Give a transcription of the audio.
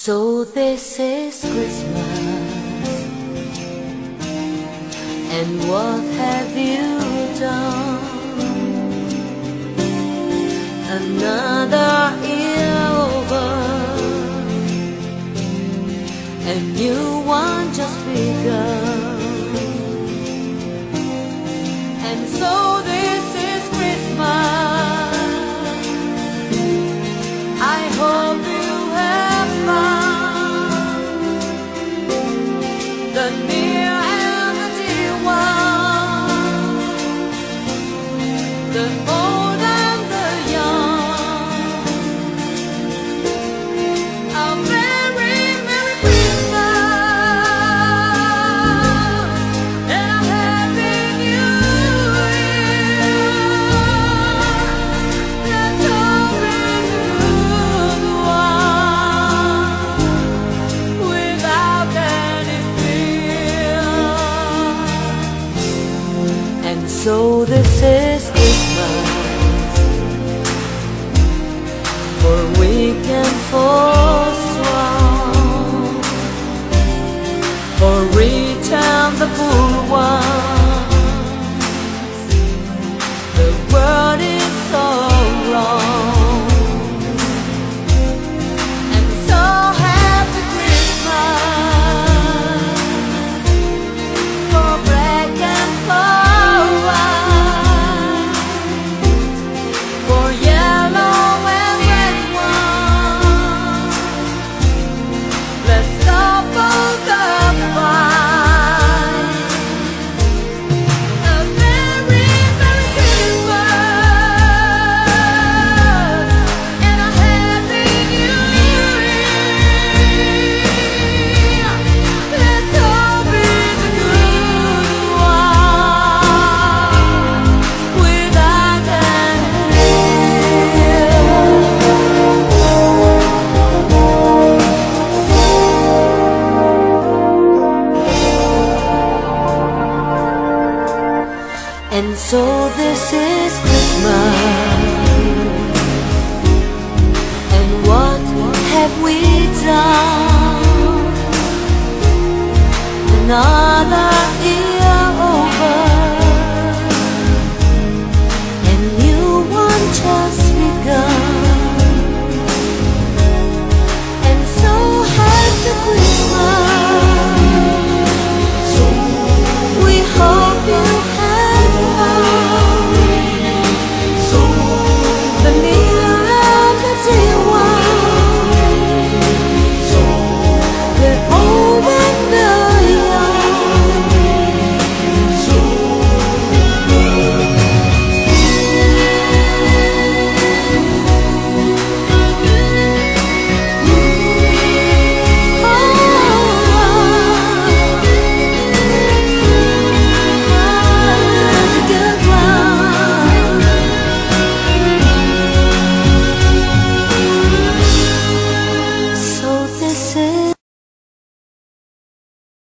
So this is Christmas, and what have you done? Another year over, a new one just begun. And so this is Christmas. I hope you have fun, the near and the dear one, the old and the young. A very Merry Christmas and a Happy New Year. Let's all be good one without any fear. And so this is Christmas, for weak and for strong, for rich and the poor ones. The world is so wrong, and so happy Christmas, for black and for white, for yellow and red one. Let's all both abide. A very Merry Christmas and a Happy New Year. Let's all be the good one without any fear. And so this is Christmas, and what have we done?